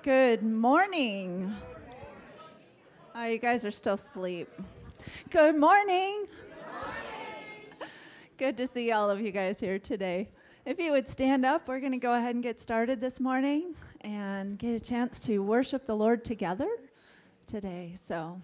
Good morning. Oh, you guys are still asleep. Good morning. Good to see all of you guys here today. If you would stand up, we're going to go ahead and get started this morning and get a chance to worship the Lord together today. So,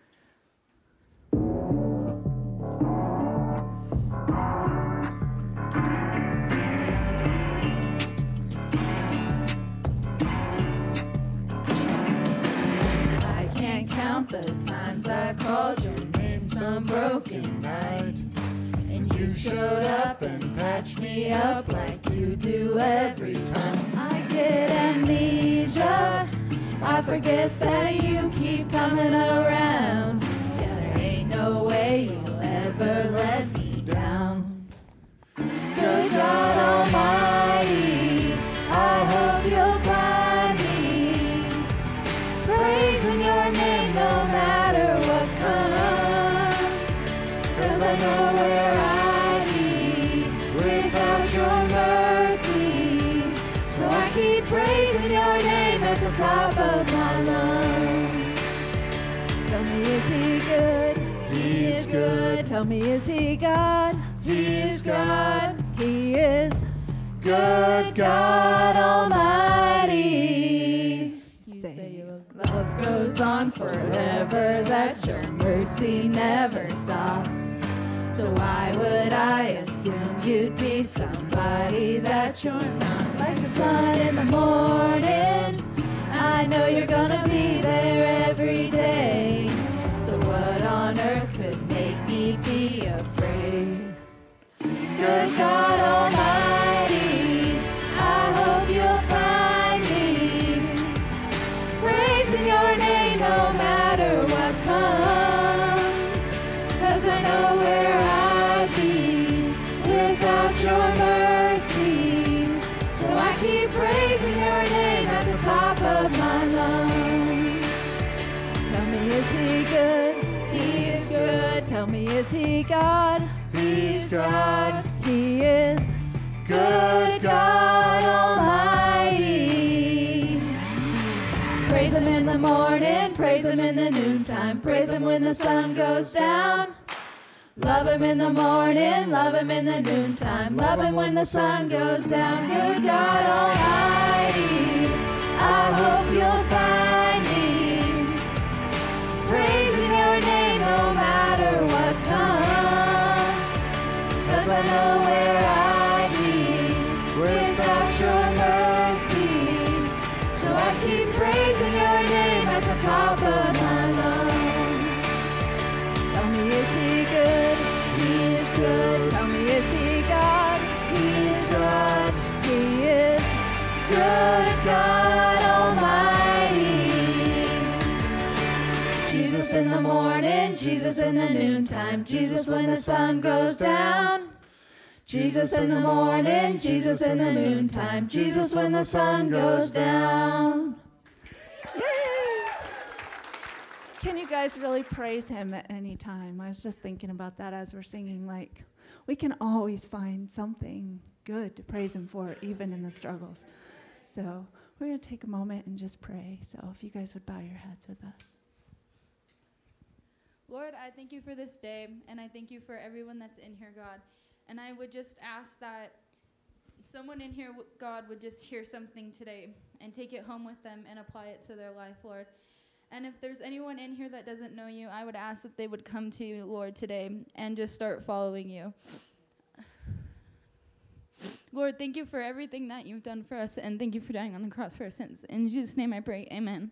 I can't count the times I've called your name some broken night. And you showed up and patched me up like you do every time. I get amnesia, I forget that you keep coming around. Yeah, there ain't no way you'll ever let me down. Good God Almighty, I hope you'll find me praising your name no matter what comes. 'Cause I know where I'd be without your mercy. So I keep praising your name at the top of my lungs. Tell me, is he good? He is good. Tell me, is he God? He is God. He is good God Almighty. Say love goes on forever, that your mercy never stops. So why would I assume you'd be somebody that you're not? Like the sun in the morning, I know you're gonna be there every day. So what on earth could make me be afraid? Good God Almighty, I hope you'll find me praising your name no matter what comes. 'Cause I know where I'd be without your mercy. So I keep praising your name at the top of my lungs. Tell me, is he good? He is good. Tell me, is he God? He's God. He is good God Almighty. Praise him in the morning, praise him in the noontime, praise him when the sun goes down. Love him in the morning, love him in the noontime, love him when the sun goes down. Good God Almighty, I hope you'll find me praising your name no matter what comes. 'Cause I know where I'd be without your mercy. So I keep praising your name at the top of my lungs. Tell me, is he good? He is good. Tell me, is he God? He is God. He is good God Almighty. Jesus in the morning, Jesus in the noontime, Jesus when the sun goes down. Jesus in the morning, Jesus in the noontime, Jesus when the sun goes down. Yay! Can you guys really praise him at any time? I was just thinking about that as we're singing, like, we can always find something good to praise him for, even in the struggles. So we're going to take a moment and just pray. So if you guys would bow your heads with us. Lord, I thank you for this day, and I thank you for everyone that's in here, God. And I would just ask that someone in here, God, would just hear something today and take it home with them and apply it to their life, Lord. And if there's anyone in here that doesn't know you, I would ask that they would come to you, Lord, today and just start following you. Lord, thank you for everything that you've done for us, and thank you for dying on the cross for our sins. In Jesus' name I pray, amen.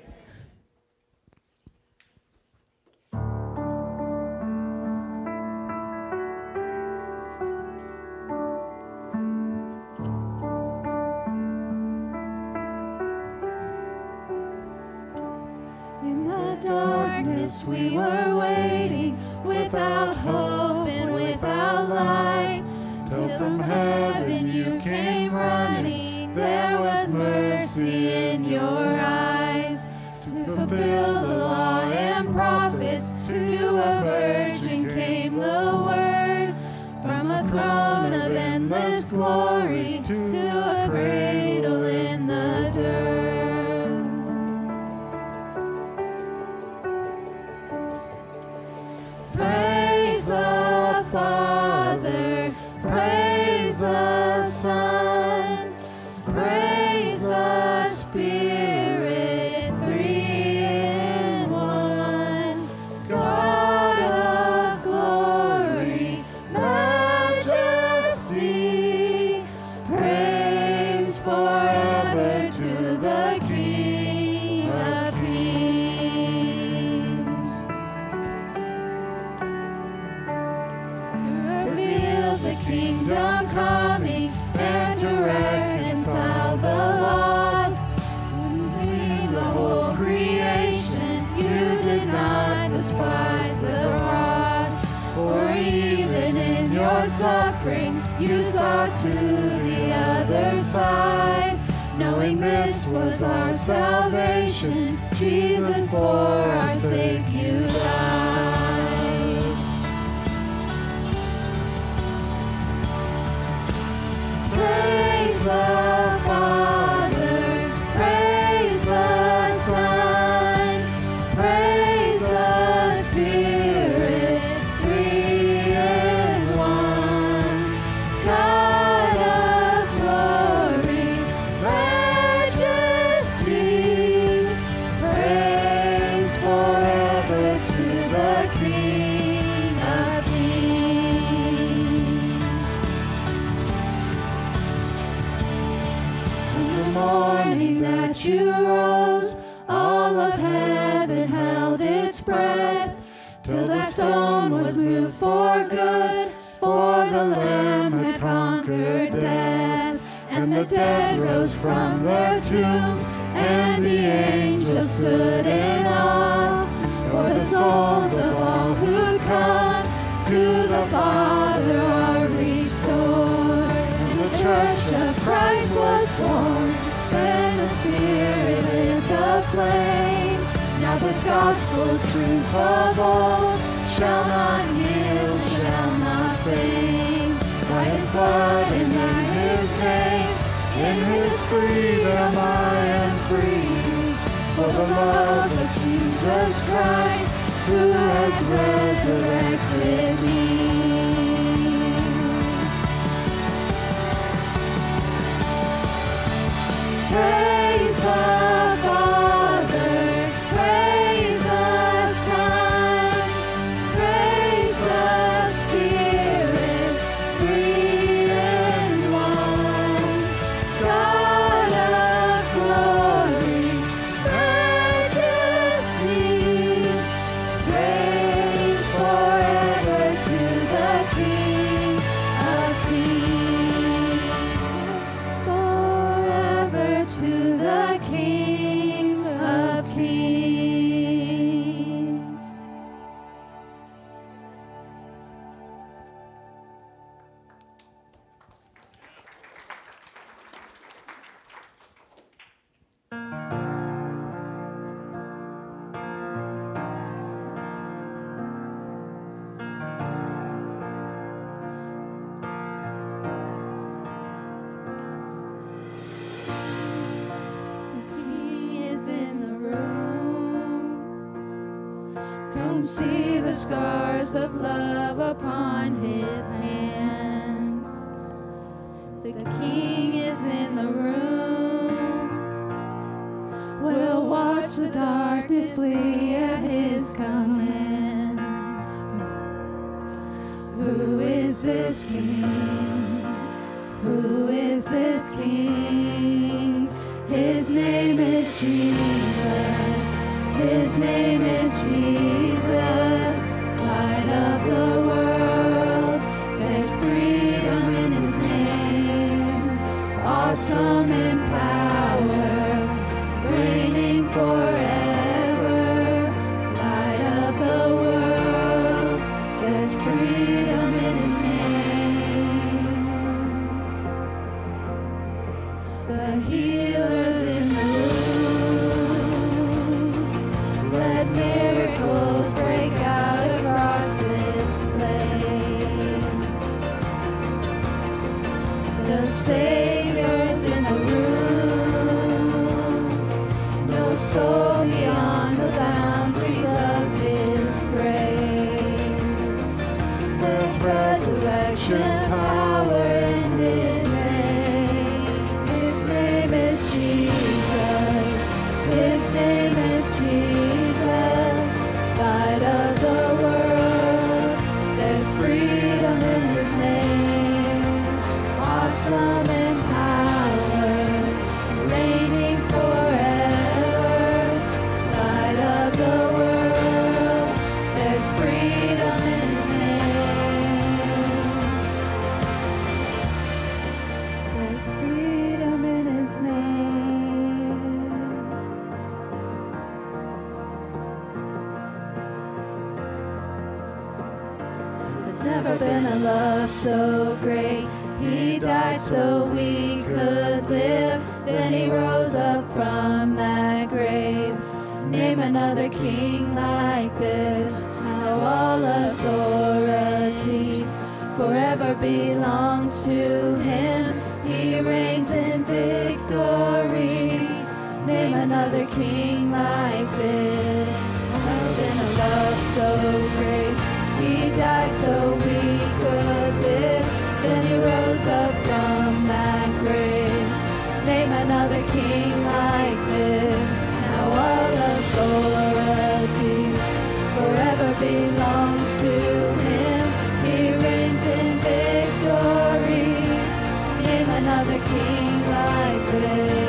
In the darkness we were waiting, without hope and without light, till from heaven you came running. There was mercy in your eyes, to fulfill the law and prophets. To a virgin came the word, from a throne of endless glory to a cradle in the dirt. saw to the other side, knowing this was our salvation. Jesus, for our sake you died. Praise the Father, praise the Son, praise the Spirit, three in one. God of glory, majesty, praise forever to the King of Kings. In the morning that you rose, all of heaven held its breath, till the stone was moved for good, for the Lamb had conquered death. And the dead rose from their tombs, and the angels stood in awe, for the souls of all who come to the Father are restored. And the church of Christ was born, then the Spirit lit the flame. Now this gospel truth of old shall not yield, shall not fade. By his blood and in his name, in his freedom I am free. For the love of Jesus Christ, who has resurrected me. Praise the Father, praise the Son, praise the Spirit, three in one. God of glory, majesty, praise forever to the King of Kings. Forever to the King of Kings. The King is in the room. Come see the scars of love upon his hands. The King is in the room. We'll watch the darkness flee at his command. Who is this King? Who is this King? His name is Jesus. His name is Jesus. Light of the world. There's freedom in his name. Awesome in power. Reigning forever. Light of the world. There's freedom in his name. The healer's in the room. Let miracles break out across this place. The Savior's in the room. No soul beyond the boundaries of his grace. There's resurrection power in his name. His name is Jesus. His name is Jesus. Light of the world. There's freedom in his name. Awesome in power. Reigning forever. Light of the world. There's freedom in his name. There's freedom in his name. There's never been a love so great. He died so we could live. Then he rose up from that grave. Name another king like this. How all authority forever belongs to him. He reigns in victory. Name another king like this. Never been a love so great. He died so we could live. Then he rose up from that grave. Name another king like this. Now all authority forever belongs to him. He reigns in victory. Name another king like this.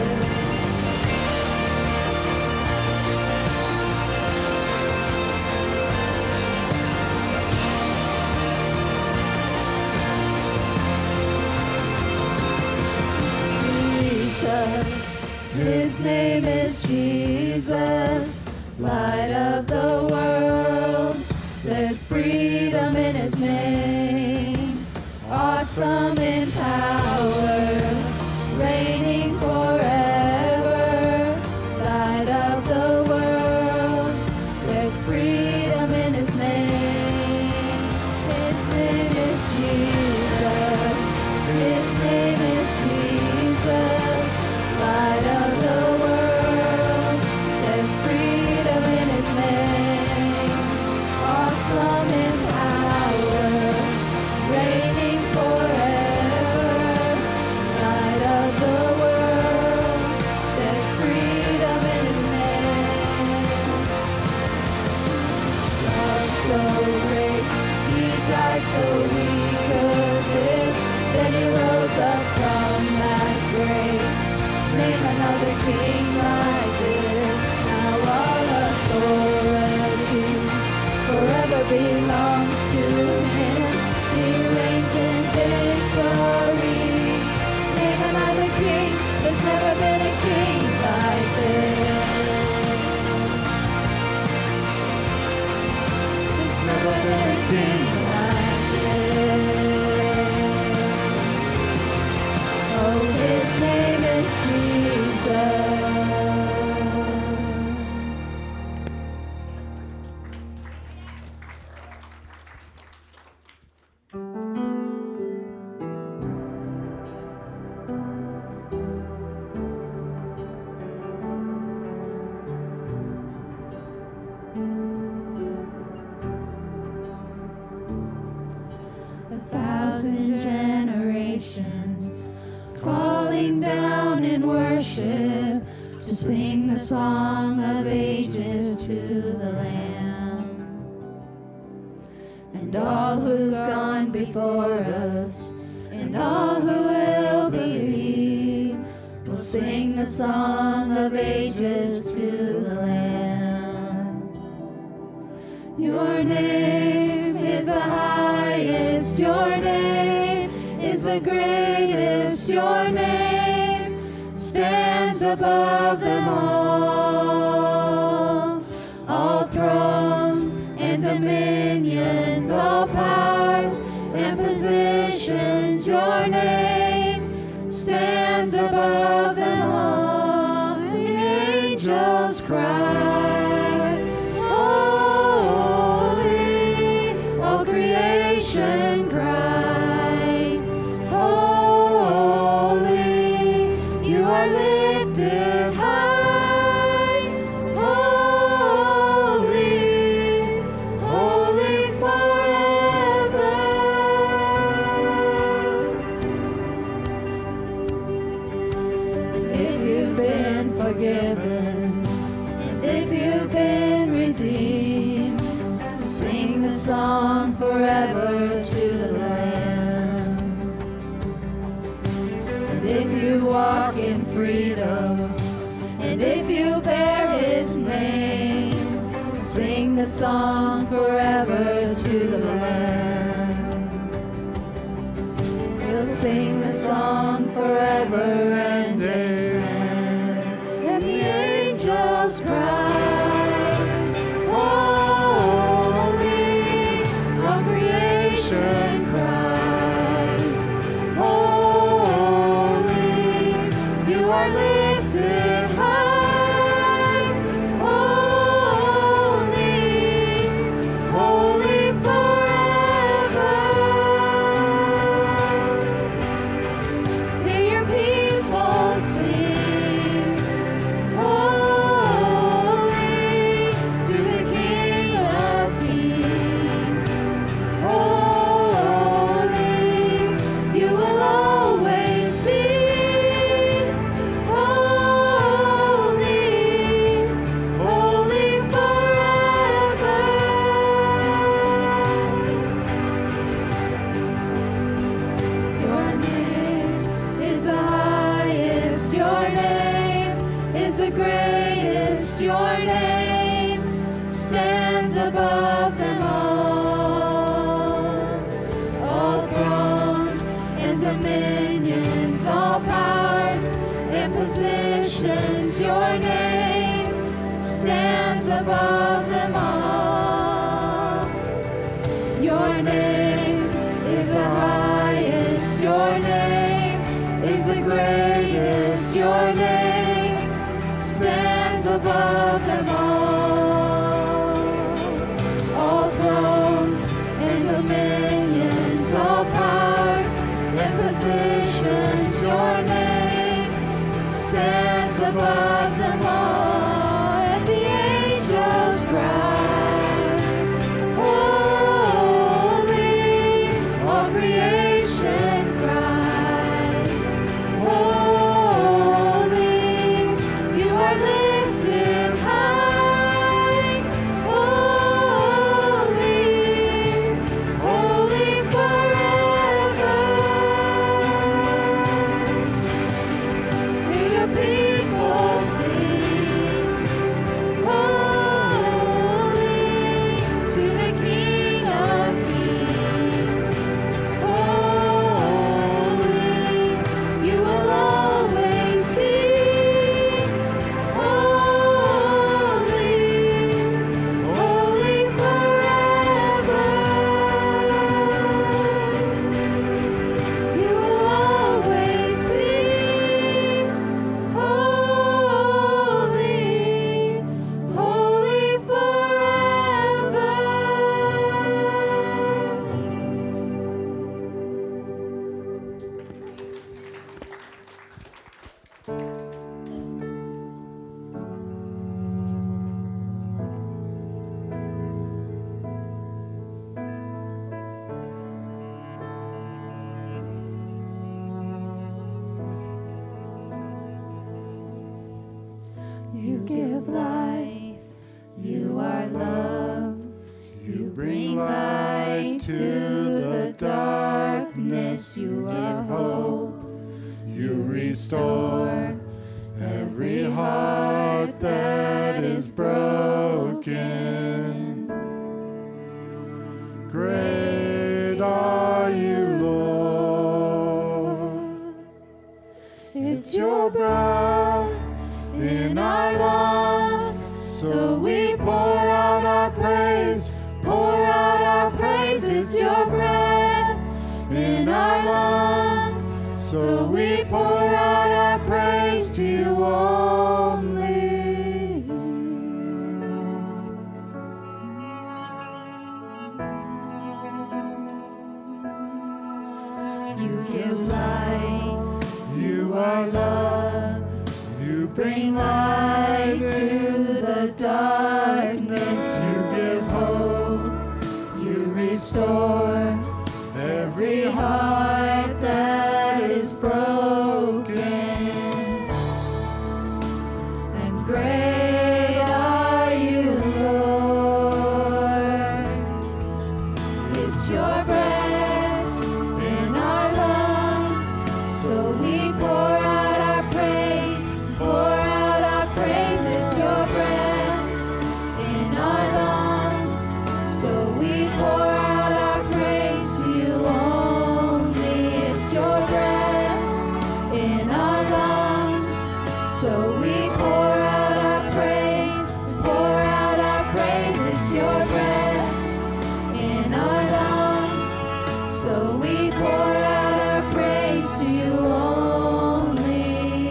His name is Jesus, light of the world. There's freedom in his name, awesome in power, reigning forever, light of the world. There's freedom in his name. His name is Jesus. His name is Jesus, light of the world. There's freedom in his name, awesome in power, reigning forever, light of the world. There's freedom in his name. God so great, he died so we could live. Then he rose up from that grave. Name another king like this. Now all authority forever belongs to him. He reigns in victory. Name another king. There's never been a king like this. There's never been a king like this. Oh, his name is Jesus. A thousand generations falling down in worship to sing the song of ages to the Lamb. And all who've gone before us and all who will believe will sing the song of ages to the Lamb. Your name is the highest, your name is the greatest, your name stands above them all thrones and dominions, all powers and positions, your name stands above them all. And the angels cry, holy, all creation cries, holy, you are lifted high, holy, holy forever. And if you've been forgiven, and if you've been redeemed, sing the song forever to the Lamb. And if you walk in freedom, and if you bear his name, sing the song forever to the Lamb. We'll sing the song forever and amen. And the angels cry, holy, all creation cries, is the greatest. Your name stands above them all. All thrones and dominions, all powers and positions, your name stands above them all. Your name is the highest. Your name is the greatest. Your name stands above them all. All thrones and dominions, all powers and positions, your name stands above them all. And the angels cry, holy, all creation cries, holy, you are lifted high, holy, holy forever. Hear your people sing, holy, to the King of Kings. Holy, you will always be. Holy, holy forever. You will always be. Holy, holy forever. You give life, you are love, you bring light to the darkness, you are hope, you restore every heart that is broken. Great are you, Lord. It's your breath in our lungs, so we pour out our praise, pour out our praise. It's your breath in our lungs, so we pour out our praise to you only. You give life, you are love, you bring light to the darkness, you give hope, you restore every heart that is broken. And great are you, Lord. It's your breath in our lungs, so we pour out our praise, pour out our praise. It's your breath in our lungs, so we pour out our praise to you only. It's your breath in our lungs, so we pour out our praise, pour out our praise. It's your breath in our lungs, so we pour out our praise to you only.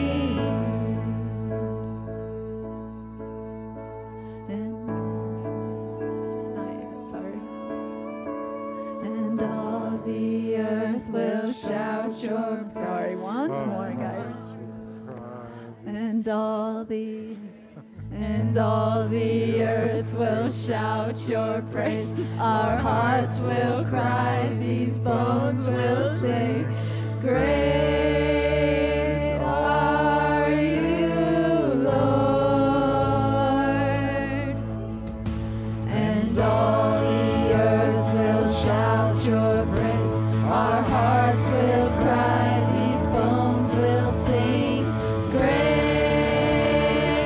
And not yet, sorry. And all the earth will shout your, sorry, once more, guys. And all the earth will shout your praise. Our hearts will cry, these bones will sing. Great are you, Lord. And all the earth will shout your praise. Our hearts will cry, these bones will sing. Great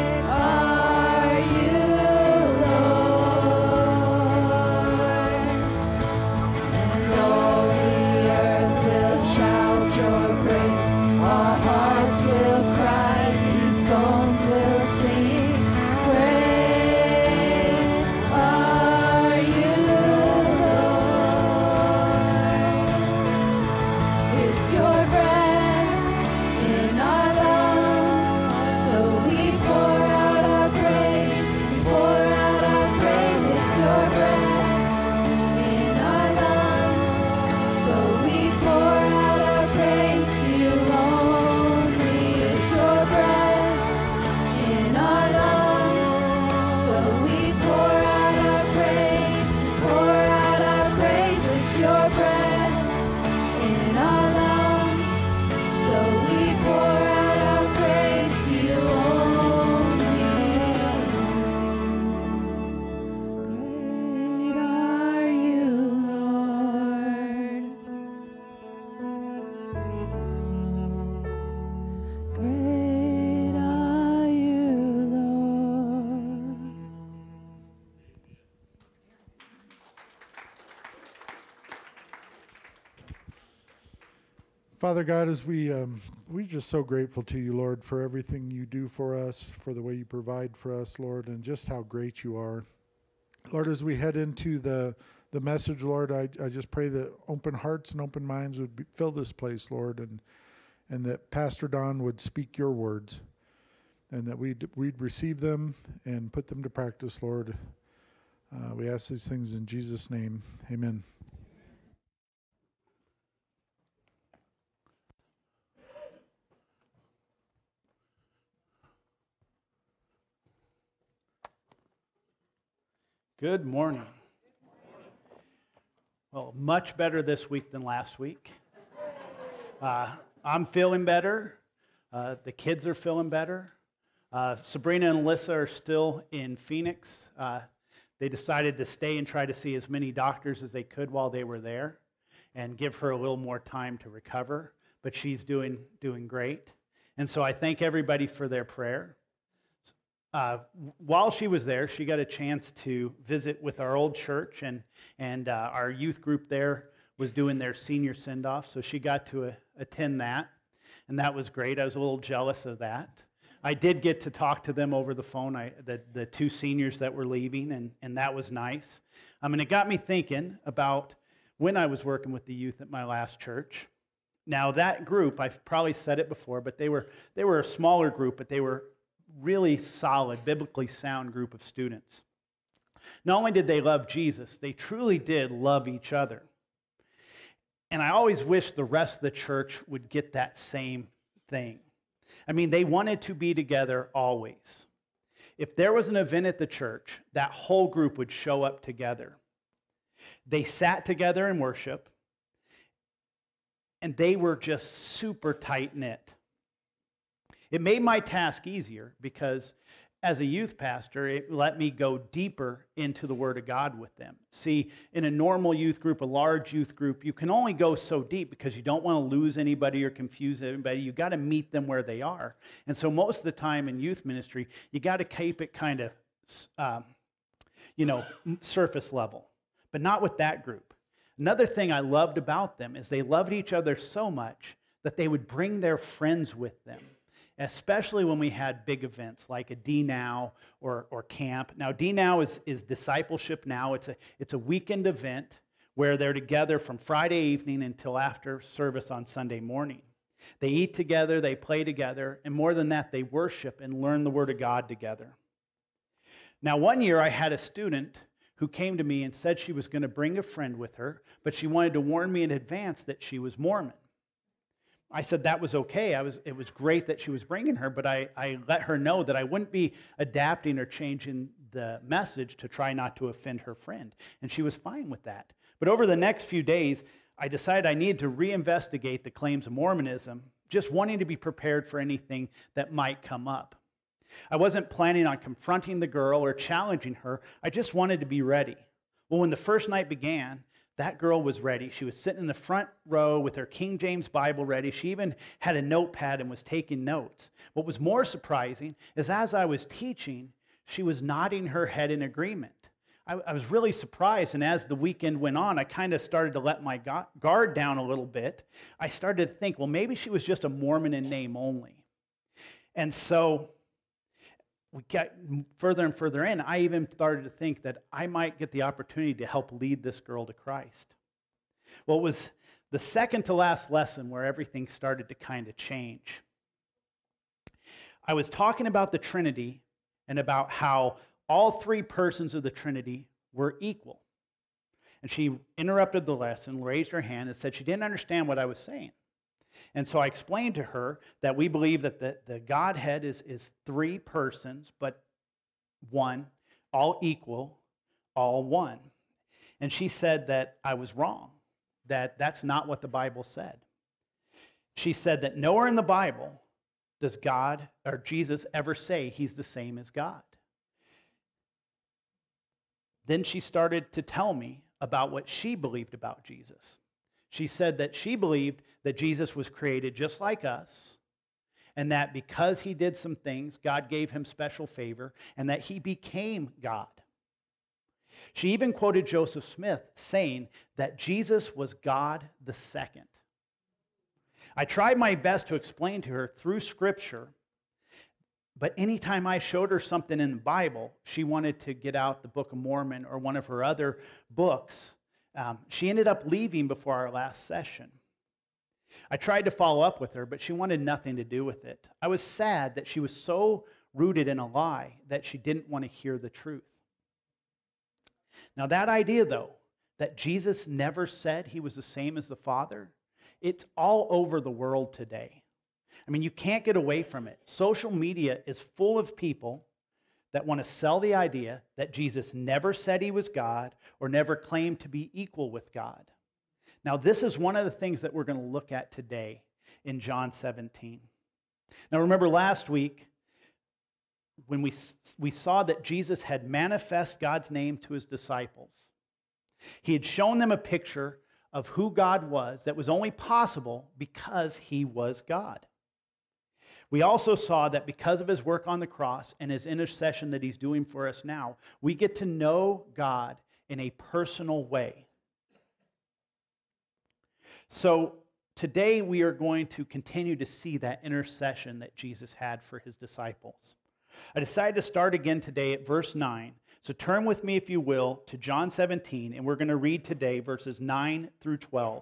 Father God, as we're just so grateful to you, Lord, for everything you do for us, for the way you provide for us, Lord, and just how great you are. Lord, as we head into the message, Lord, I just pray that open hearts and open minds would fill this place, Lord, and that Pastor Don would speak your words, and that we'd receive them and put them to practice, Lord. We ask these things in Jesus' name. Amen. Good morning. Well, much better this week than last week. I'm feeling better. The kids are feeling better. Sabrina and Alyssa are still in Phoenix. They decided to stay and try to see as many doctors as they could while they were there and give her a little more time to recover. But she's doing great. And so I thank everybody for their prayer. While she was there, she got a chance to visit with our old church, and our youth group there was doing their senior send-off, so she got to attend that, and that was great. I was a little jealous of that. I did get to talk to them over the phone, the two seniors that were leaving, and that was nice. And it got me thinking about when I was working with the youth at my last church. Now, that group, I've probably said it before, but they were a smaller group, but they were really solid, biblically sound group of students. Not only did they love Jesus, they truly did love each other. And I always wish the rest of the church would get that same thing. I mean, they wanted to be together always. If there was an event at the church, that whole group would show up together. They sat together in worship, and they were just super tight-knit. It made my task easier because as a youth pastor, it let me go deeper into the Word of God with them. See, in a normal youth group, a large youth group, you can only go so deep because you don't want to lose anybody or confuse anybody. You got to meet them where they are. And so most of the time in youth ministry, you got to keep it kind of, surface level, but not with that group. Another thing I loved about them is they loved each other so much that they would bring their friends with them, especially when we had big events like a D-Now or camp. Now, D-Now is Discipleship Now. It's a weekend event where they're together from Friday evening until after service on Sunday morning. They eat together, they play together, and more than that, they worship and learn the Word of God together. Now, one year I had a student who came to me and said she was going to bring a friend with her, but she wanted to warn me in advance that she was Mormon. I said that was okay. It was great that she was bringing her, but I let her know that I wouldn't be adapting or changing the message to try not to offend her friend. And she was fine with that. But over the next few days, I decided I needed to reinvestigate the claims of Mormonism, just wanting to be prepared for anything that might come up. I wasn't planning on confronting the girl or challenging her. I just wanted to be ready. Well, when the first night began, that girl was ready. She was sitting in the front row with her King James Bible ready. She even had a notepad and was taking notes. What was more surprising is as I was teaching, she was nodding her head in agreement. I was really surprised, and as the weekend went on, I kind of started to let my guard down a little bit. I started to think, well, maybe she was just a Mormon in name only. And so we got further and further in. I even started to think that I might get the opportunity to help lead this girl to Christ. Well, it was the second to last lesson where everything started to kind of change. I was talking about the Trinity and about how all three persons of the Trinity were equal. And she interrupted the lesson, raised her hand, and said she didn't understand what I was saying. And so I explained to her that we believe that the Godhead is three persons, but one, all equal, all one. And she said that I was wrong, that that's not what the Bible said. She said that nowhere in the Bible does God or Jesus ever say he's the same as God. Then she started to tell me about what she believed about Jesus. She said that she believed that Jesus was created just like us, and that because he did some things, God gave him special favor, and that he became God. She even quoted Joseph Smith saying that Jesus was God the second. I tried my best to explain to her through Scripture, but anytime I showed her something in the Bible, she wanted to get out the Book of Mormon or one of her other books. She ended up leaving before our last session. I tried to follow up with her, but she wanted nothing to do with it. I was sad that she was so rooted in a lie that she didn't want to hear the truth. Now, that idea, though, that Jesus never said he was the same as the Father, it's all over the world today. I mean, you can't get away from it. Social media is full of people that want to sell the idea that Jesus never said he was God or never claimed to be equal with God. Now, this is one of the things that we're going to look at today in John 17. Now, remember last week when we saw that Jesus had manifest God's name to his disciples. He had shown them a picture of who God was that was only possible because he was God. We also saw that because of his work on the cross and his intercession that he's doing for us now, we get to know God in a personal way. So today we are going to continue to see that intercession that Jesus had for his disciples. I decided to start again today at verse 9. So turn with me, if you will, to John 17, and we're going to read today verses 9 through 12.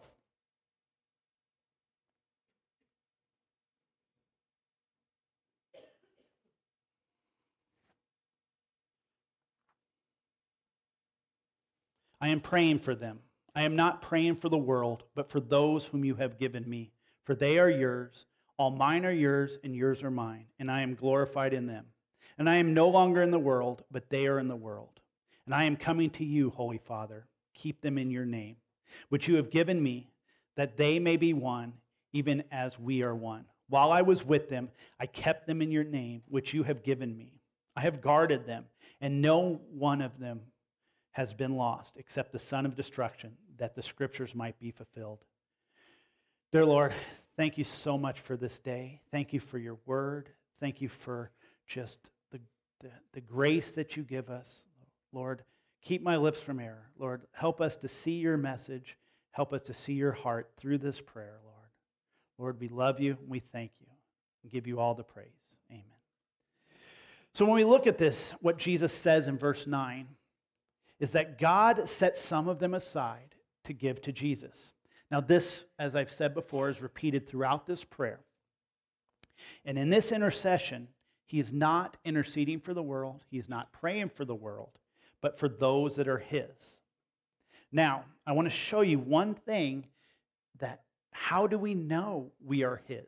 I am praying for them. I am not praying for the world, but for those whom you have given me. For they are yours. All mine are yours, and yours are mine, and I am glorified in them. And I am no longer in the world, but they are in the world. And I am coming to you, Holy Father. Keep them in your name, which you have given me, that they may be one, even as we are one. While I was with them, I kept them in your name, which you have given me. I have guarded them, and no one of them has been lost, except the son of destruction, that the scriptures might be fulfilled. Dear Lord, thank you so much for this day. Thank you for your word. Thank you for just the grace that you give us. Lord, keep my lips from error. Lord, help us to see your message. Help us to see your heart through this prayer, Lord. Lord, we love you and we thank you and give you all the praise. Amen. So when we look at this, what Jesus says in verse 9 is that God set some of them aside to give to Jesus. Now this, as I've said before, is repeated throughout this prayer. And in this intercession, he is not interceding for the world. He is not praying for the world, but for those that are his. Now, I want to show you one thing that how do we know we are his?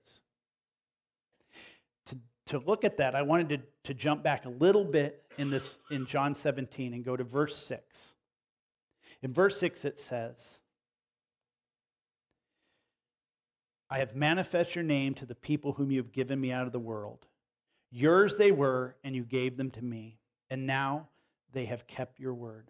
To look at that, I wanted to jump back a little bit in John 17 and go to verse 6. In verse 6 it says, I have manifested your name to the people whom you have given me out of the world. Yours they were, and you gave them to me, and now they have kept your word.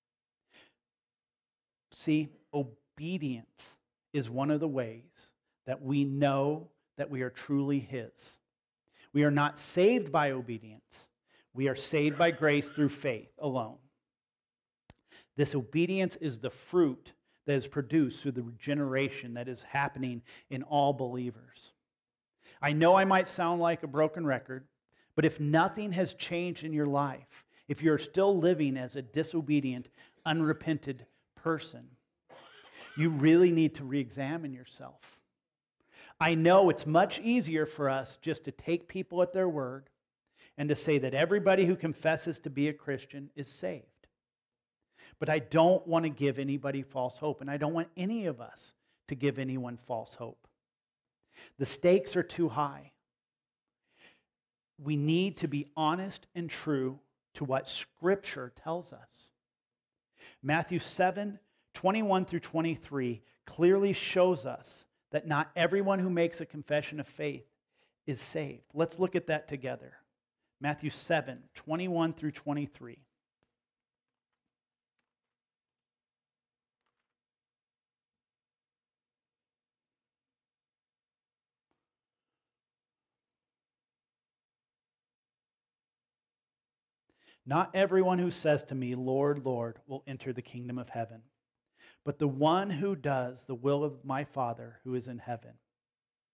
See, obedience is one of the ways that we know that we are truly his. We are not saved by obedience. We are saved by grace through faith alone. This obedience is the fruit that is produced through the regeneration that is happening in all believers. I know I might sound like a broken record, but if nothing has changed in your life, if you're still living as a disobedient, unrepented person, you really need to re-examine yourself. I know it's much easier for us just to take people at their word and to say that everybody who confesses to be a Christian is saved. But I don't want to give anybody false hope, and I don't want any of us to give anyone false hope. The stakes are too high. We need to be honest and true to what Scripture tells us. Matthew 7:21 through 23 clearly shows us that not everyone who makes a confession of faith is saved. Let's look at that together. Matthew 7:21 through 23. Not everyone who says to me, Lord, Lord, will enter the kingdom of heaven, but the one who does the will of my Father who is in heaven.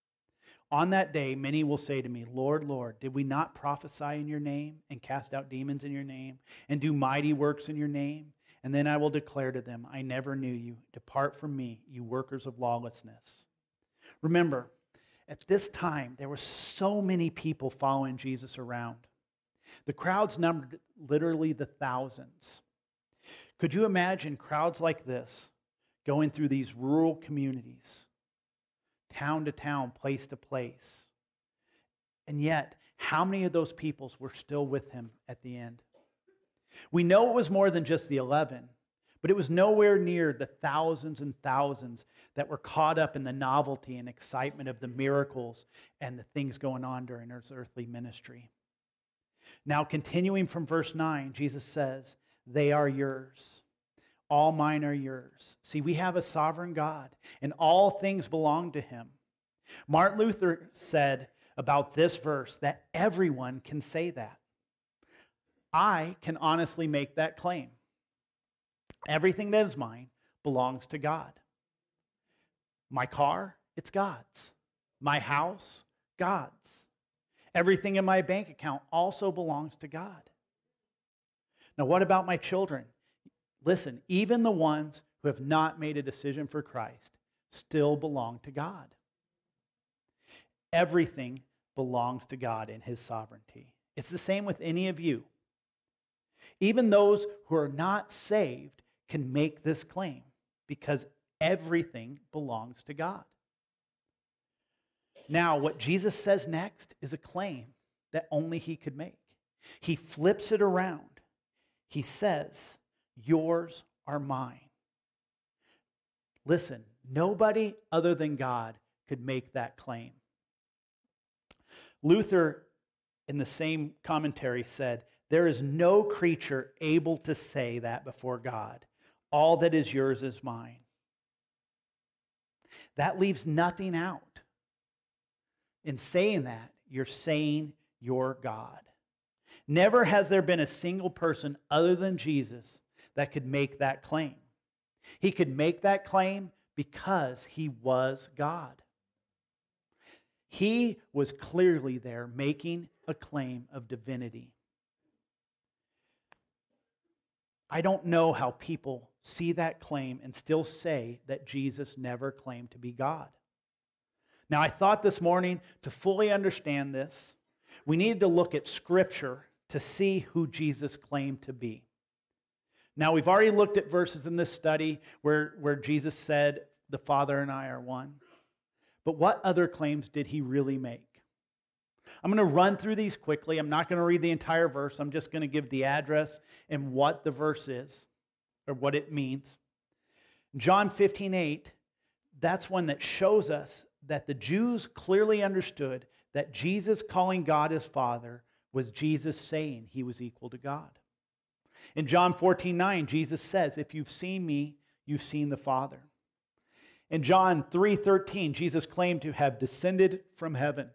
On that day, many will say to me, Lord, Lord, did we not prophesy in your name and cast out demons in your name and do mighty works in your name? And then I will declare to them, I never knew you. Depart from me, you workers of lawlessness. Remember, at this time, there were so many people following Jesus around. The crowds numbered literally the thousands. Could you imagine crowds like this going through these rural communities, town to town, place to place? And yet, how many of those peoples were still with him at the end? We know it was more than just the 11, but it was nowhere near the thousands and thousands that were caught up in the novelty and excitement of the miracles and the things going on during his earthly ministry. Now, continuing from verse 9, Jesus says, they are yours. All mine are yours. See, we have a sovereign God, and all things belong to him. Martin Luther said about this verse that everyone can say that. I can honestly make that claim. Everything that is mine belongs to God. My car, it's God's. My house, God's. Everything in my bank account also belongs to God. Now, what about my children? Listen, even the ones who have not made a decision for Christ still belong to God. Everything belongs to God in his sovereignty. It's the same with any of you. Even those who are not saved can make this claim because everything belongs to God. Now, what Jesus says next is a claim that only he could make. He flips it around. He says, yours are mine. Listen, nobody other than God could make that claim. Luther, in the same commentary, said, there is no creature able to say that before God. All that is yours is mine. That leaves nothing out. In saying that, you're saying you're God. Never has there been a single person other than Jesus that could make that claim. He could make that claim because he was God. He was clearly there making a claim of divinity. I don't know how people see that claim and still say that Jesus never claimed to be God. Now, I thought this morning to fully understand this, we needed to look at Scripture to see who Jesus claimed to be. Now, we've already looked at verses in this study where Jesus said, the Father and I are one. But what other claims did he really make? I'm going to run through these quickly. I'm not going to read the entire verse. I'm just going to give the address and what the verse is, or what it means. John 15:8, that's one that shows us that the Jews clearly understood that Jesus calling God his Father was Jesus saying he was equal to God. In John 14:9, Jesus says, if you've seen me, you've seen the Father. In John 3:13, Jesus claimed to have descended from heaven.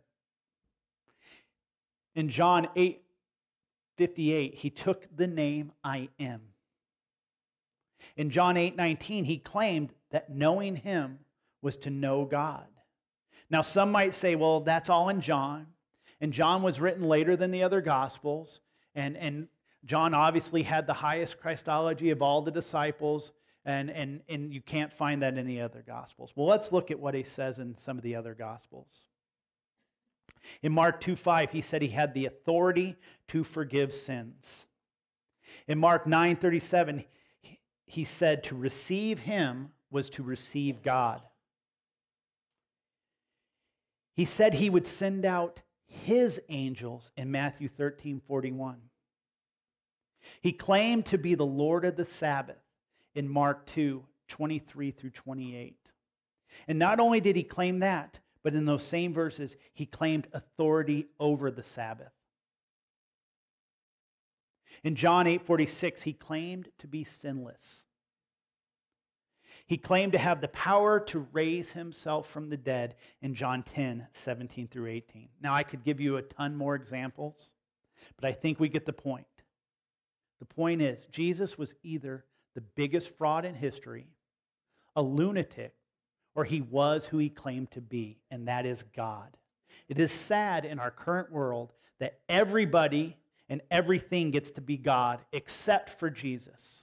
In John 8:58, he took the name I am. In John 8:19, he claimed that knowing him was to know God. Now, some might say, well, that's all in John. And John was written later than the other Gospels. And John obviously had the highest Christology of all the disciples. And you can't find that in the other Gospels. Well, let's look at what he says in some of the other Gospels. In Mark 2:5, he said he had the authority to forgive sins. In Mark 9:37, he said to receive him was to receive God. He said he would send out his angels in Matthew 13:41. He claimed to be the Lord of the Sabbath in Mark 2:23 through 28. And not only did he claim that, but in those same verses, he claimed authority over the Sabbath. In John 8:46, he claimed to be sinless. He claimed to have the power to raise himself from the dead in John 10:17 through 18. Now, I could give you a ton more examples, but I think we get the point. The point is, Jesus was either the biggest fraud in history, a lunatic, or he was who he claimed to be, and that is God. It is sad in our current world that everybody and everything gets to be God except for Jesus.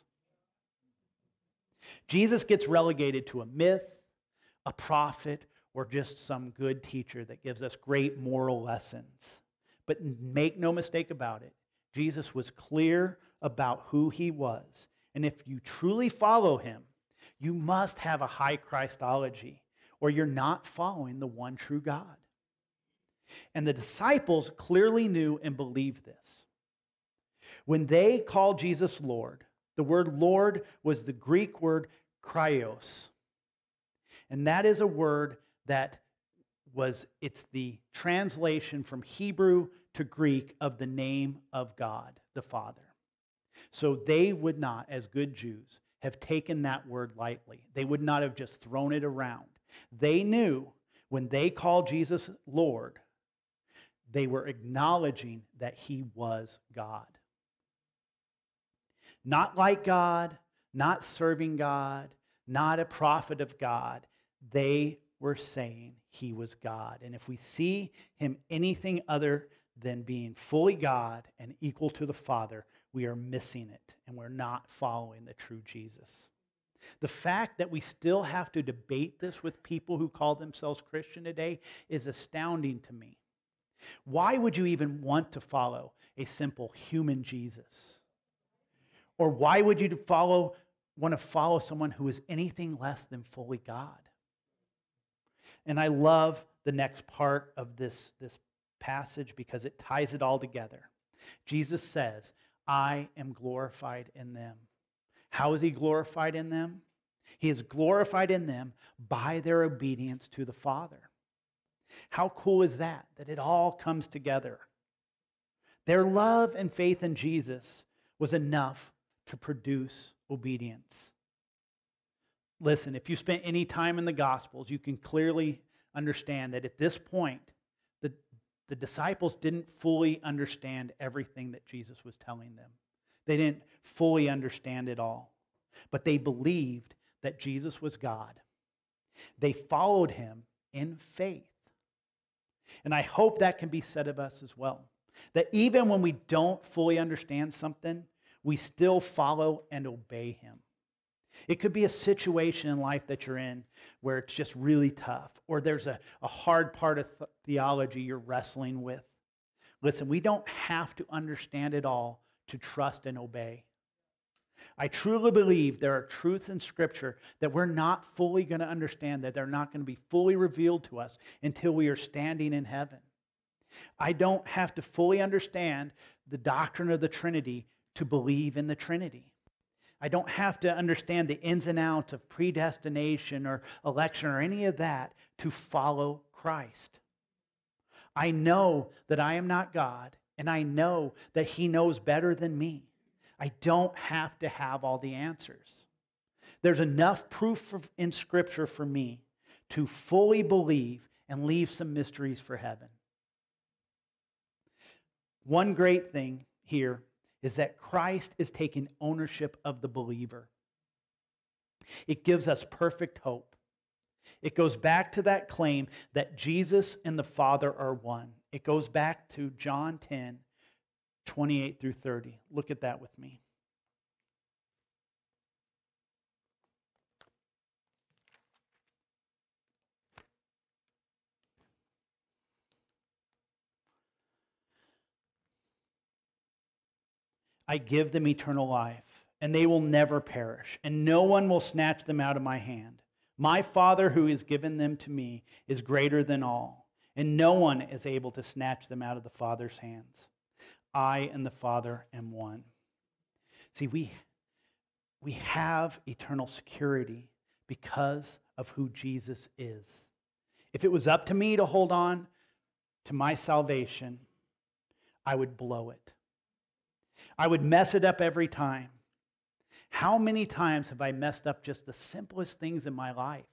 Jesus gets relegated to a myth, a prophet, or just some good teacher that gives us great moral lessons. But make no mistake about it, Jesus was clear about who he was. And if you truly follow him, you must have a high Christology, or you're not following the one true God. And the disciples clearly knew and believed this. When they called Jesus Lord, the word Lord was the Greek word Kyrios. And that is a word that it's the translation from Hebrew to Greek of the name of God, the Father. So they would not, as good Jews, have taken that word lightly. They would not have just thrown it around. They knew when they called Jesus Lord, they were acknowledging that he was God. Not like God, not serving God, not a prophet of God. They were saying he was God. And if we see him anything other than being fully God and equal to the Father, we are missing it and we're not following the true Jesus. The fact that we still have to debate this with people who call themselves Christian today is astounding to me. Why would you even want to follow a simple human Jesus? Or why would you want to follow someone who is anything less than fully God? And I love the next part of this passage because it ties it all together. Jesus says, I am glorified in them. How is he glorified in them? He is glorified in them by their obedience to the Father. How cool is that? That it all comes together. Their love and faith in Jesus was enough to produce obedience. Listen, if you spent any time in the Gospels, you can clearly understand that at this point, the disciples didn't fully understand everything that Jesus was telling them. They didn't fully understand it all. But they believed that Jesus was God. They followed him in faith. And I hope that can be said of us as well. That even when we don't fully understand something, we still follow and obey him. It could be a situation in life that you're in where it's just really tough, or there's a hard part of theology you're wrestling with. Listen, we don't have to understand it all to trust and obey. I truly believe there are truths in Scripture that we're not fully going to understand, that they're not going to be fully revealed to us until we are standing in heaven. I don't have to fully understand the doctrine of the Trinity to believe in the Trinity. I don't have to understand the ins and outs of predestination or election or any of that to follow Christ. I know that I am not God, and I know that he knows better than me. I don't have to have all the answers. There's enough proof in Scripture for me to fully believe and leave some mysteries for heaven. One great thing here is that Christ is taking ownership of the believer. It gives us perfect hope. It goes back to that claim that Jesus and the Father are one. It goes back to John 10, 28 through 30. Look at that with me. I give them eternal life, and they will never perish, and no one will snatch them out of my hand. My Father who has given them to me is greater than all, and no one is able to snatch them out of the Father's hands. I and the Father am one. See, we have eternal security because of who Jesus is. If it was up to me to hold on to my salvation, I would blow it. I would mess it up every time. How many times have I messed up just the simplest things in my life?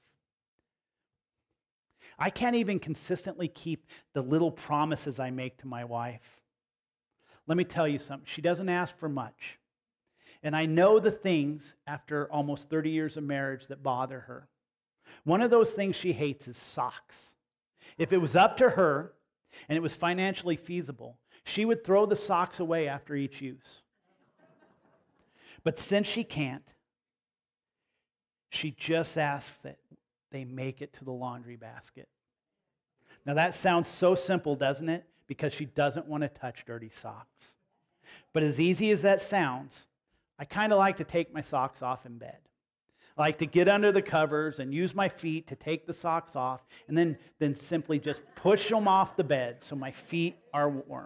I can't even consistently keep the little promises I make to my wife. Let me tell you something. She doesn't ask for much. And I know the things after almost 30 years of marriage that bother her. One of those things she hates is socks. If it was up to her, and it was financially feasible, she would throw the socks away after each use. But since she can't, she just asks that they make it to the laundry basket. Now that sounds so simple, doesn't it? Because she doesn't want to touch dirty socks. But as easy as that sounds, I kind of like to take my socks off in bed. I like to get under the covers and use my feet to take the socks off and then simply just push them off the bed so my feet are warm.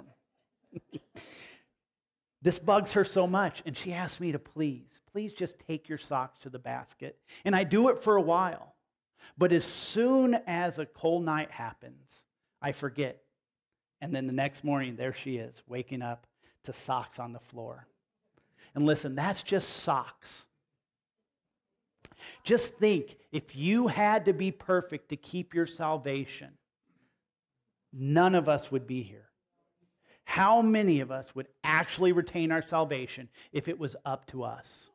This bugs her so much, and she asks me to please just take your socks to the basket. And I do it for a while. But as soon as a cold night happens, I forget. And then the next morning, there she is, waking up to socks on the floor. And listen, that's just socks. Just think, if you had to be perfect to keep your salvation, none of us would be here. How many of us would actually retain our salvation if it was up to us?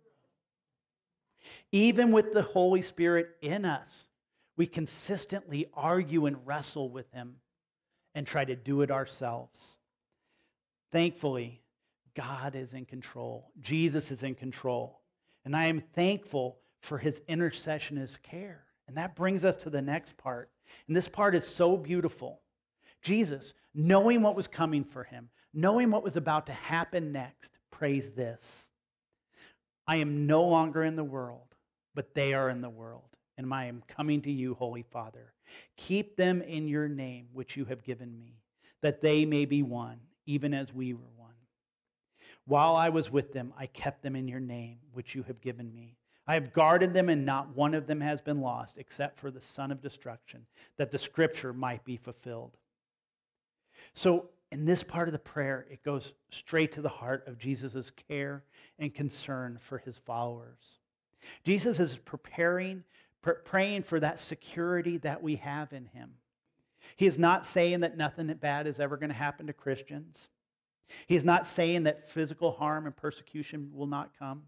Even with the Holy Spirit in us, we consistently argue and wrestle with Him and try to do it ourselves. Thankfully, God is in control. Jesus is in control. And I am thankful for His intercession, His care. And that brings us to the next part. And this part is so beautiful. Jesus, knowing what was coming for Him, knowing what was about to happen next, prays this: I am no longer in the world, but they are in the world, and I am coming to you, Holy Father. Keep them in your name, which you have given me, that they may be one, even as we were one. While I was with them, I kept them in your name, which you have given me. I have guarded them, and not one of them has been lost, except for the son of destruction, that the scripture might be fulfilled. So in this part of the prayer, it goes straight to the heart of Jesus' care and concern for His followers. Jesus is praying for that security that we have in Him. He is not saying that nothing bad is ever going to happen to Christians. He is not saying that physical harm and persecution will not come.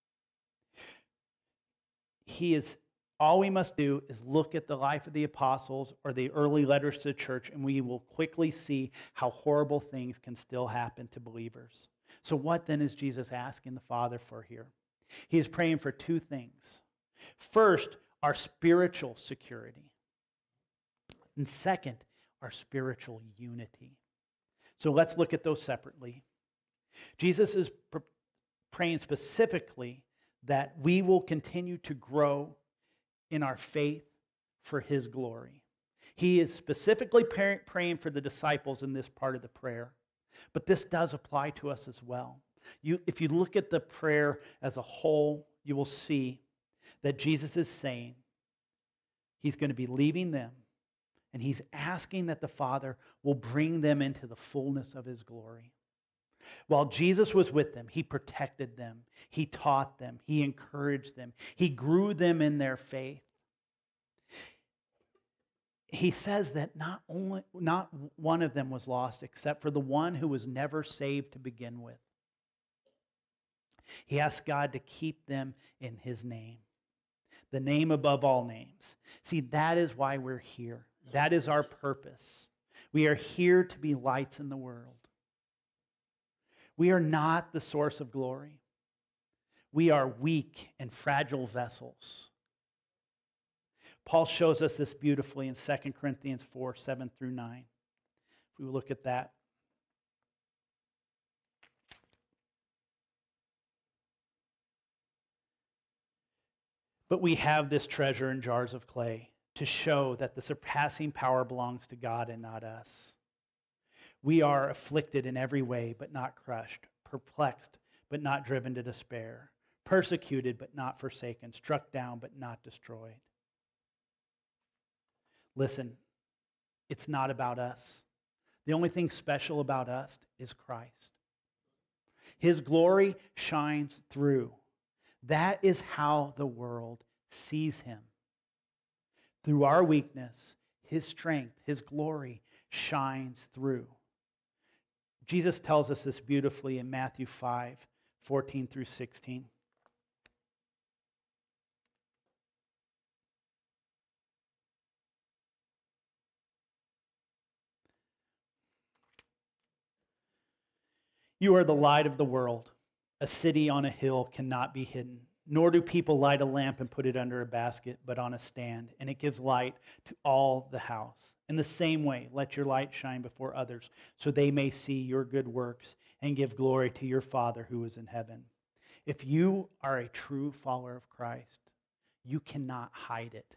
All we must do is look at the life of the apostles or the early letters to the church, and we will quickly see how horrible things can still happen to believers. So what then is Jesus asking the Father for here? He is praying for two things. First, our spiritual security. And second, our spiritual unity. So let's look at those separately. Jesus is praying specifically that we will continue to grow in our faith for His glory. He is specifically praying for the disciples in this part of the prayer, but this does apply to us as well. If you look at the prayer as a whole, you will see that Jesus is saying He's going to be leaving them, and He's asking that the Father will bring them into the fullness of His glory. While Jesus was with them, He protected them, He taught them, He encouraged them, He grew them in their faith. He says that not one of them was lost except for the one who was never saved to begin with. He asked God to keep them in His name, the name above all names. See, that is why we're here. That is our purpose. We are here to be lights in the world. We are not the source of glory. We are weak and fragile vessels. Paul shows us this beautifully in 2 Corinthians 4, 7 through 9. If we look at that. But we have this treasure in jars of clay to show that the surpassing power belongs to God and not us. We are afflicted in every way, but not crushed, perplexed, but not driven to despair, persecuted, but not forsaken, struck down, but not destroyed. Listen, it's not about us. The only thing special about us is Christ. His glory shines through. That is how the world sees Him. Through our weakness, His strength, His glory shines through. Jesus tells us this beautifully in Matthew 5, 14 through 16. You are the light of the world. A city on a hill cannot be hidden, nor do people light a lamp and put it under a basket, but on a stand, and it gives light to all the house. In the same way, let your light shine before others, so they may see your good works and give glory to your Father who is in heaven. If you are a true follower of Christ, you cannot hide it.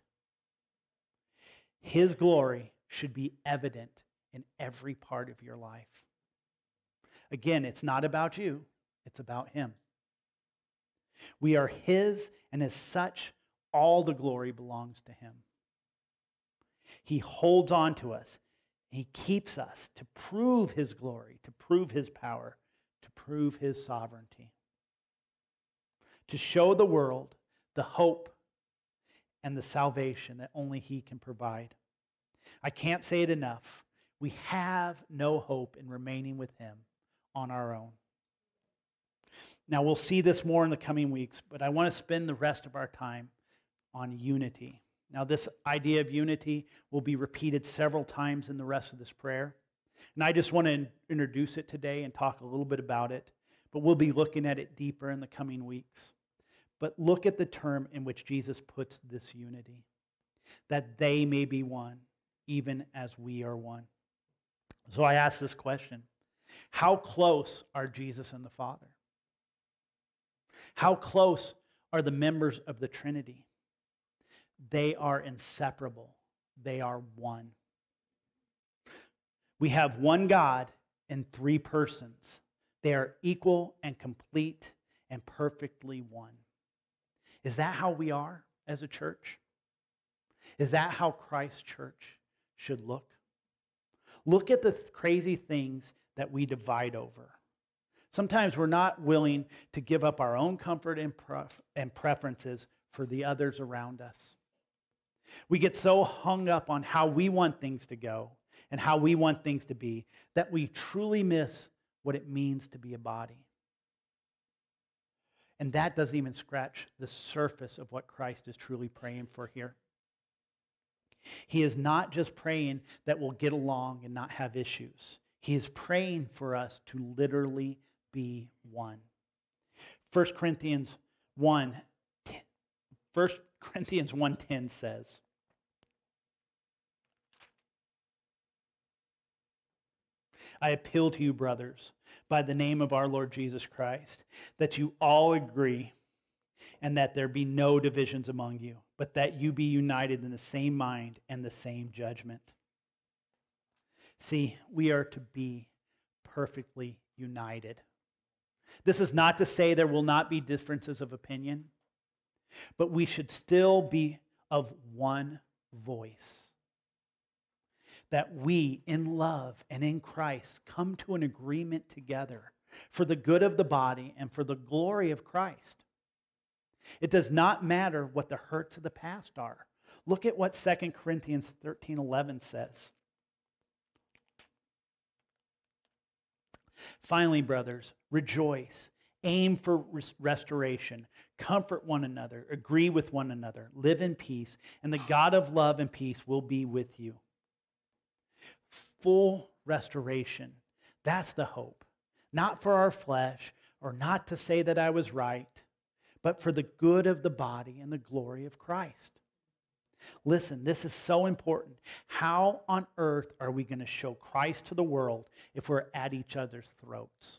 His glory should be evident in every part of your life. Again, it's not about you, it's about him. We are his, and as such, all the glory belongs to him. He holds on to us. He keeps us to prove his glory, to prove his power, to prove his sovereignty, to show the world the hope and the salvation that only he can provide. I can't say it enough. We have no hope in remaining with him on our own. Now, we'll see this more in the coming weeks, but I want to spend the rest of our time on unity. Now, this idea of unity will be repeated several times in the rest of this prayer. And I just want to introduce it today and talk a little bit about it, but we'll be looking at it deeper in the coming weeks. But look at the term in which Jesus puts this unity, that they may be one, even as we are one. So I ask this question: how close are Jesus and the Father? How close are the members of the Trinity? They are inseparable. They are one. We have one God in three persons. They are equal and complete and perfectly one. Is that how we are as a church? Is that how Christ's church should look? Look at the crazy things that we divide over. Sometimes we're not willing to give up our own comfort and preferences for the others around us. We get so hung up on how we want things to go and how we want things to be that we truly miss what it means to be a body. And that doesn't even scratch the surface of what Christ is truly praying for here. He is not just praying that we'll get along and not have issues. He is praying for us to literally be one. 1 Corinthians 1:10 says, I appeal to you, brothers, by the name of our Lord Jesus Christ, that you all agree and that there be no divisions among you, but that you be united in the same mind and the same judgment. See, we are to be perfectly united. This is not to say there will not be differences of opinion, but we should still be of one voice. That we, in love and in Christ, come to an agreement together for the good of the body and for the glory of Christ. It does not matter what the hurts of the past are. Look at what 2 Corinthians 13:11 says. Finally, brothers, rejoice, aim for restoration, comfort one another, agree with one another, live in peace, and the God of love and peace will be with you. Full restoration, that's the hope. Not for our flesh, or not to say that I was right, but for the good of the body and the glory of Christ. Listen, this is so important. How on earth are we going to show Christ to the world if we're at each other's throats?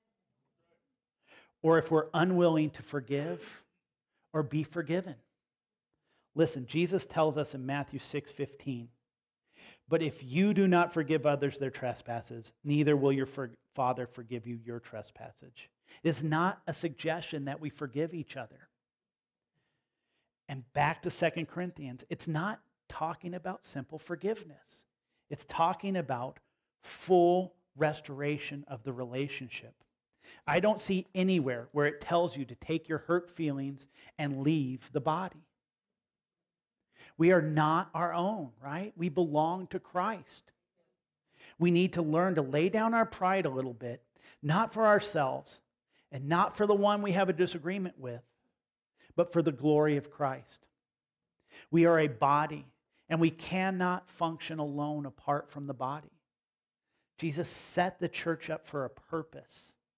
Or if we're unwilling to forgive or be forgiven? Listen, Jesus tells us in Matthew 6:15, but if you do not forgive others their trespasses, neither will your Father forgive you your trespasses. It's not a suggestion that we forgive each other. And back to 2 Corinthians, it's not talking about simple forgiveness. It's talking about full restoration of the relationship. I don't see anywhere where it tells you to take your hurt feelings and leave the body. We are not our own, right? We belong to Christ. We need to learn to lay down our pride a little bit, not for ourselves and not for the one we have a disagreement with, but for the glory of Christ. We are a body, and we cannot function alone apart from the body. Jesus set the church up for a purpose.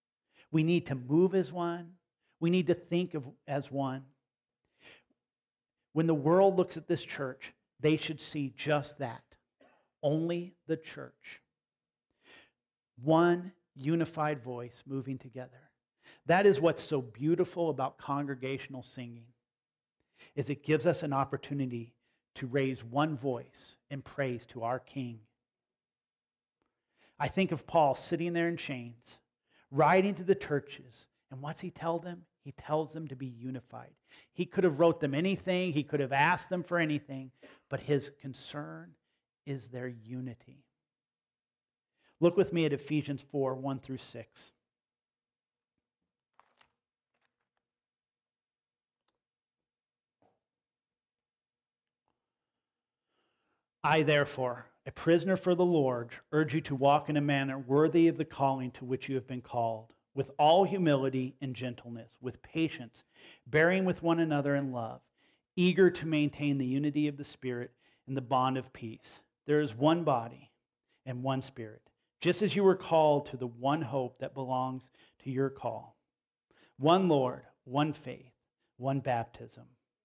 We need to move as one. We need to think of as one. When the world looks at this church, they should see just that. Only the church. One unified voice moving together. That is what's so beautiful about congregational singing, is it gives us an opportunity to raise one voice in praise to our King. I think of Paul sitting there in chains, writing to the churches, and what's he tell them? He tells them to be unified. He could have wrote them anything, he could have asked them for anything, but his concern is their unity. Look with me at Ephesians 4, 1 through 6. I, therefore, a prisoner for the Lord, urge you to walk in a manner worthy of the calling to which you have been called, with all humility and gentleness, with patience, bearing with one another in love, eager to maintain the unity of the Spirit in the bond of peace. There is one body and one Spirit, just as you were called to the one hope that belongs to your call. One Lord, one faith, one baptism,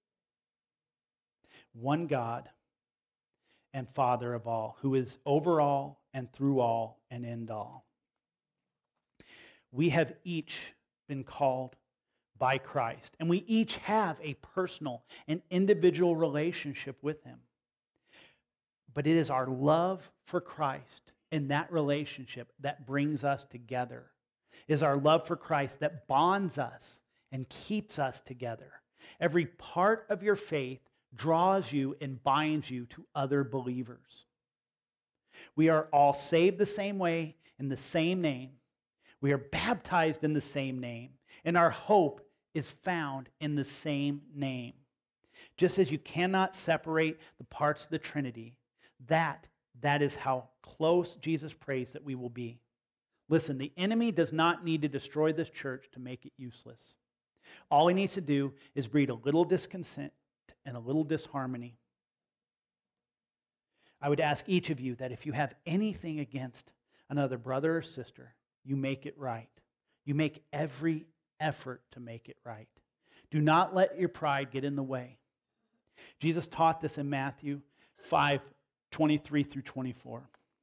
one God and Father of all, who is over all and through all and in all. We have each been called by Christ, and we each have a personal and individual relationship with him. But it is our love for Christ in that relationship that brings us together. It is our love for Christ that bonds us and keeps us together. Every part of your faith draws you and binds you to other believers. We are all saved the same way, in the same name. We are baptized in the same name, and our hope is found in the same name. Just as you cannot separate the parts of the Trinity, that is how close Jesus prays that we will be. Listen, the enemy does not need to destroy this church to make it useless. All he needs to do is breed a little discontent and a little disharmony. I would ask each of you that if you have anything against another brother or sister, you make it right. You make every effort to make it right. Do not let your pride get in the way. Jesus taught this in Matthew 5, 23 through 24.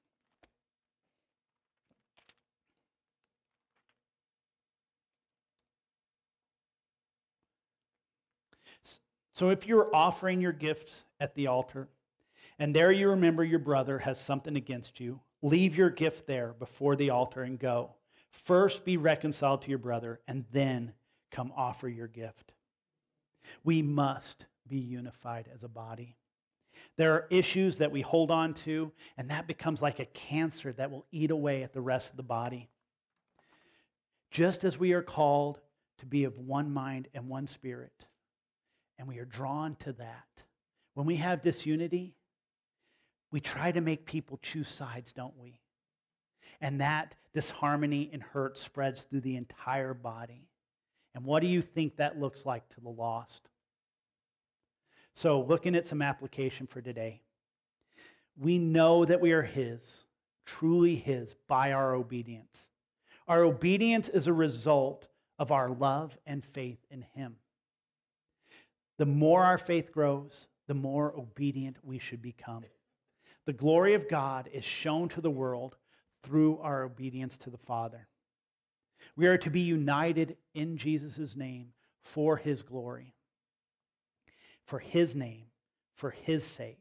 So if you're offering your gifts at the altar, and there you remember your brother has something against you, leave your gift there before the altar and go. First be reconciled to your brother, and then come offer your gift. We must be unified as a body. There are issues that we hold on to, and that becomes like a cancer that will eat away at the rest of the body. Just as we are called to be of one mind and one spirit, and we are drawn to that. When we have disunity, we try to make people choose sides, don't we? And that disharmony and hurt spreads through the entire body. And what do you think that looks like to the lost? So, looking at some application for today. We know that we are His, truly His, by our obedience. Our obedience is a result of our love and faith in Him. The more our faith grows, the more obedient we should become. The glory of God is shown to the world through our obedience to the Father. We are to be united in Jesus' name for His glory, for His name, for His sake.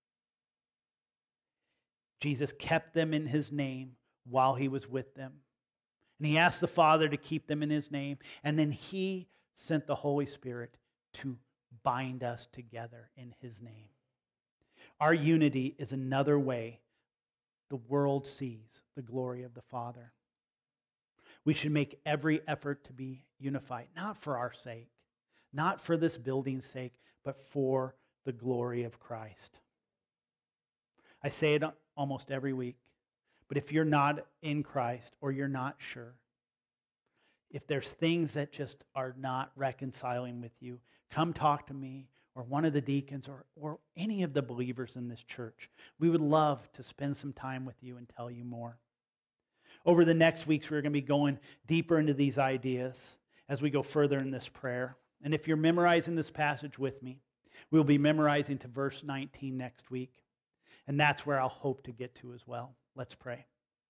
Jesus kept them in His name while He was with them. And He asked the Father to keep them in His name. And then He sent the Holy Spirit to bind us together in His name. Our unity is another way the world sees the glory of the Father. We should make every effort to be unified, not for our sake, not for this building's sake, but for the glory of Christ. I say it almost every week, but if you're not in Christ or you're not sure, if there's things that just are not reconciling with you, come talk to me or one of the deacons or any of the believers in this church. We would love to spend some time with you and tell you more. Over the next weeks, we're going to be going deeper into these ideas as we go further in this prayer. And if you're memorizing this passage with me, we'll be memorizing to verse 19 next week. And that's where I'll hope to get to as well. Let's pray.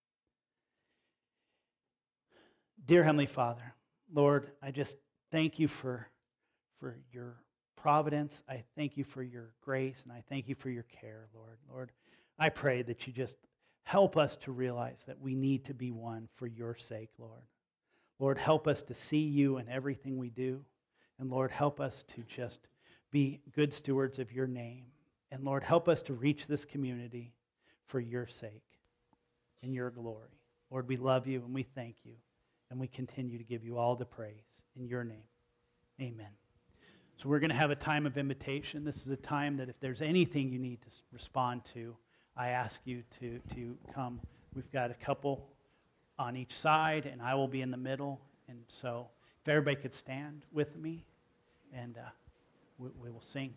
Dear Heavenly Father, Lord, I just thank you for your providence. I thank you for your grace, and I thank you for your care, Lord. Lord, I pray that you just help us to realize that we need to be one for your sake, Lord. Lord, help us to see you in everything we do. And Lord, help us to just be good stewards of your name. And Lord, help us to reach this community for your sake and your glory. Lord, we love you and we thank you. And we continue to give you all the praise in your name. Amen. So we're going to have a time of invitation. This is a time that if there's anything you need to respond to, I ask you to come. We've got a couple on each side, and I will be in the middle. And so if everybody could stand with me, and we will sing.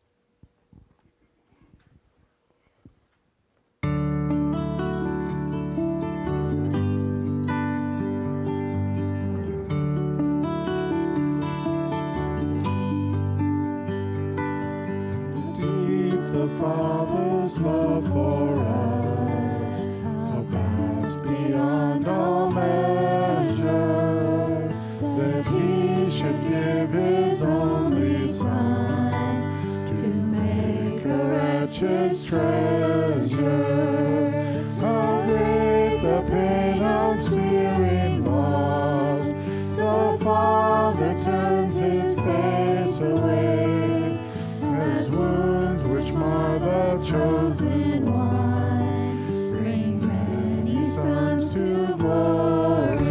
Father's love for us, how vast beyond all measure, that he should give his only Son to make a wretch's treasure. How great the pain of searing loss, the Father turns his face away, as wounds which mar the chosen one bring many sons to glory.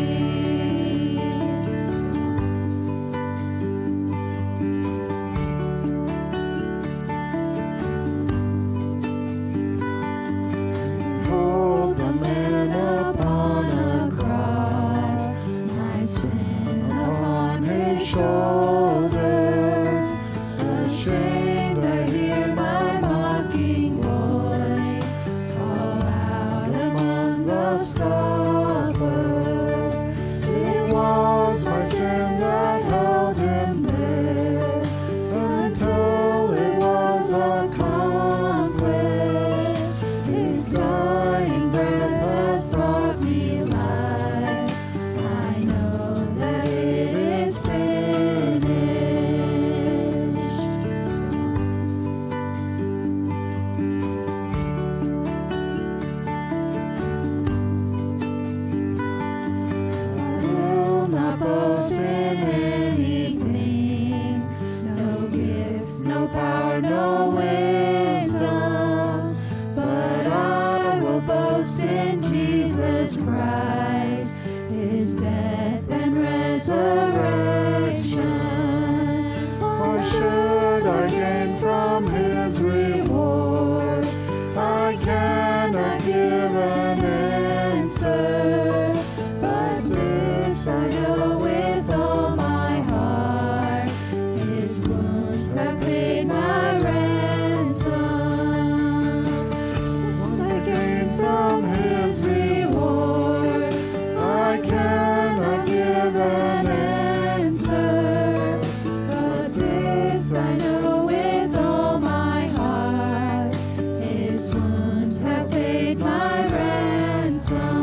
Hold the man upon a cross, my sin upon his shoulders, ashamed I hear my mocking voice call out among the scoffers. It was my sin that held him there until it was accomplished. His dying breath has brought me life. I know that it is finished. I will not boast in anything, no gifts, no power, no wisdom, but I will boast in Jesus Christ, his death and resurrection. What should I gain from his reward? I cannot give an answer, but this I know with all my heart, his wounds have paid my ransom. What I gain from his reward, I cannot give an answer, but this I know with all my heart, his wounds have paid my ransom.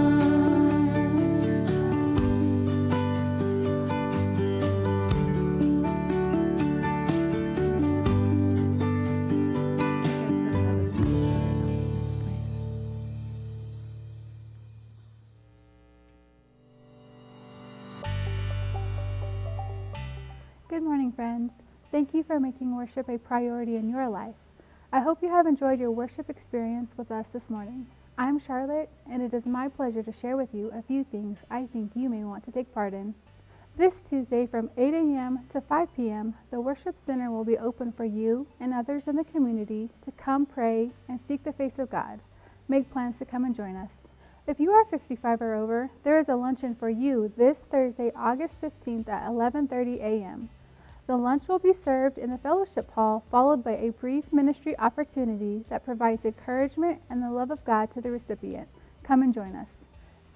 Good morning, friends. Thank you for making worship a priority in your life. I hope you have enjoyed your worship experience with us this morning. I'm Charlotte, and it is my pleasure to share with you a few things I think you may want to take part in. This Tuesday from 8 a.m. to 5 p.m., the Worship Center will be open for you and others in the community to come pray and seek the face of God. Make plans to come and join us. If you are 55 or over, there is a luncheon for you this Thursday, August 15th at 11:30 a.m. The lunch will be served in the fellowship hall, followed by a brief ministry opportunity that provides encouragement and the love of God to the recipient. Come and join us.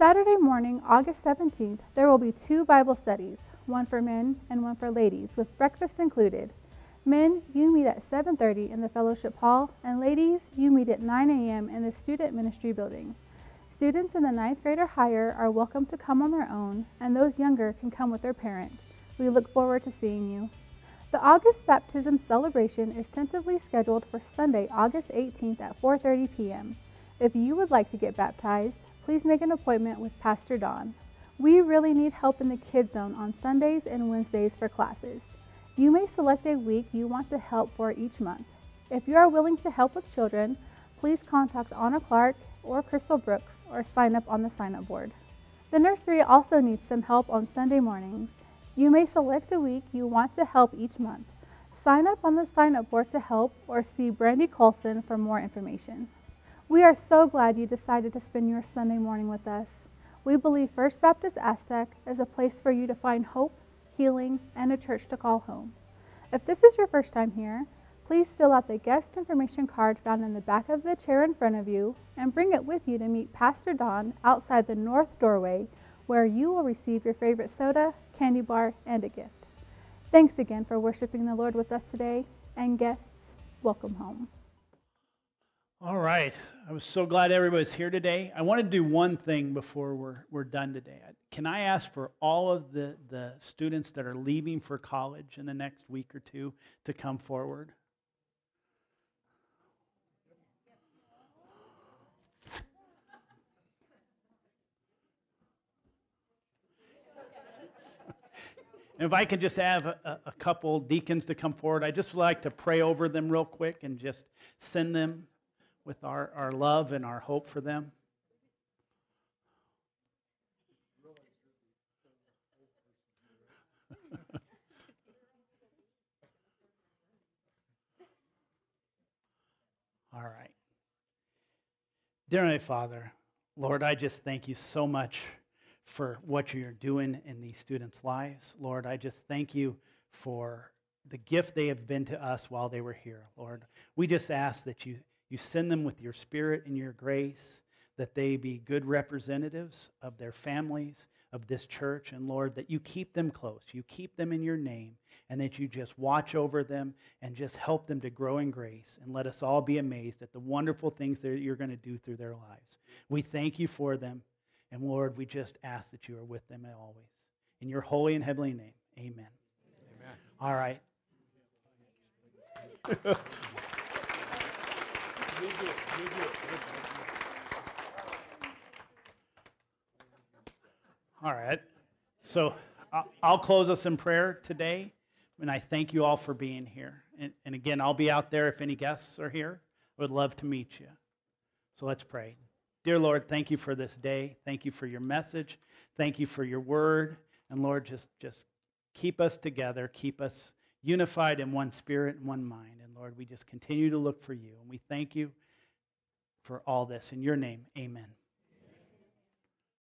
Saturday morning, August 17th, there will be 2 Bible studies, one for men and one for ladies, with breakfast included. Men, you meet at 7:30 in the fellowship hall, and ladies, you meet at 9 a.m. in the student ministry building. Students in the 9th grade or higher are welcome to come on their own, and those younger can come with their parent. We look forward to seeing you. The August baptism celebration is tentatively scheduled for Sunday, August 18th at 4:30 p.m. If you would like to get baptized, please make an appointment with Pastor Don. We really need help in the Kids Zone on Sundays and Wednesdays for classes. You may select a week you want to help for each month. If you are willing to help with children, please contact Anna Clark or Crystal Brooks or sign up on the sign-up board. The nursery also needs some help on Sunday mornings. You may select a week you want to help each month. Sign up on the sign-up board to help or see Brandy Colson for more information. We are so glad you decided to spend your Sunday morning with us. We believe First Baptist Aztec is a place for you to find hope, healing, and a church to call home. If this is your first time here, please fill out the guest information card found in the back of the chair in front of you and bring it with you to meet Pastor Don outside the north doorway, where you will receive your favorite soda, candy bar, and a gift. Thanks again for worshiping the Lord with us today, and guests, welcome home. All right. I was so glad everybody's here today. I want to do one thing before we're done today. Can I ask for all of the students that are leaving for college in the next week or two to come forward? And if I could just have a couple deacons to come forward, I'd just like to pray over them real quick and just send them with our love and our hope for them. All right. Dear Heavenly Father, Lord, I just thank you so much for what you're doing in these students' lives. Lord, I just thank you for the gift they have been to us while they were here. Lord, we just ask that you send them with your spirit and your grace, that they be good representatives of their families, of this church, and Lord, that you keep them close, you keep them in your name, and that you just watch over them and just help them to grow in grace, and let us all be amazed at the wonderful things that you're going to do through their lives. We thank you for them, and Lord, we just ask that you are with them always. In your holy and heavenly name, amen. Amen. All right. All right. So I'll close us in prayer today, and I thank you all for being here. And again, I'll be out there if any guests are here. I would love to meet you. So let's pray. Dear Lord, thank you for this day. Thank you for your message. Thank you for your word. And Lord, just keep us together. Keep us unified in one spirit and one mind. And Lord, we just continue to look for you. And we thank you for all this. In your name, amen.